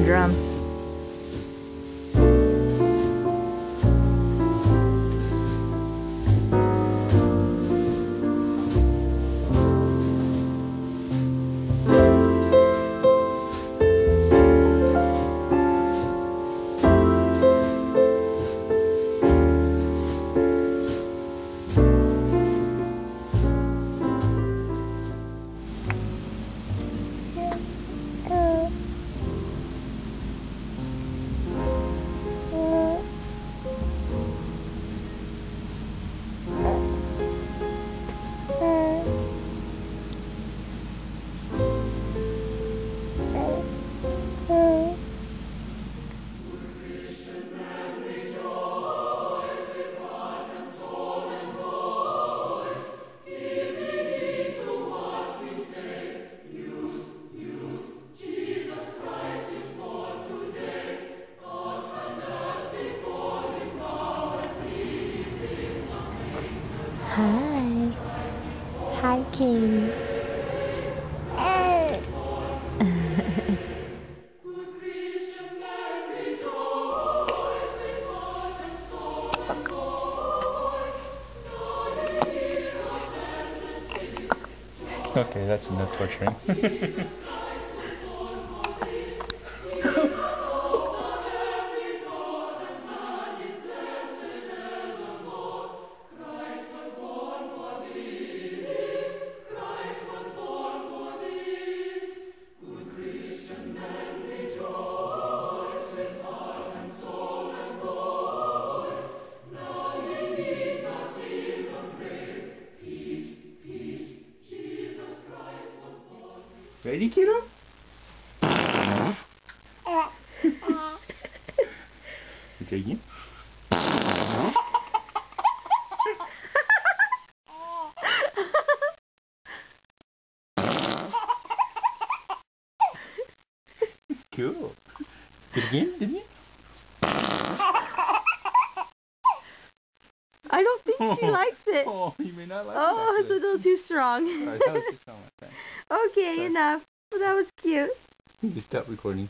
a drum. Hi. Hi, Kadie. Okay, that's enough torturing. Ready, kiddo? You taking? Cool. Did again, didn't you? I don't think she likes it. Oh, you may not like it. Oh, it's a little too strong. Sorry, that was too strong. Okay, Sorry. enough. Well, that was cute. You stop recording.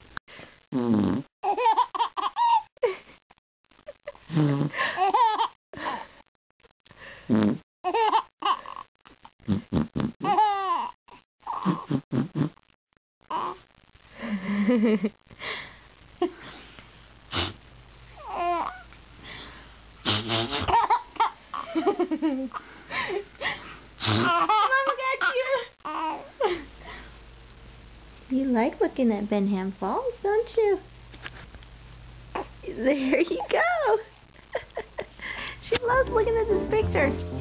Mama got you. You like looking at Benham Falls, don't you? There you go. She loves looking at this picture.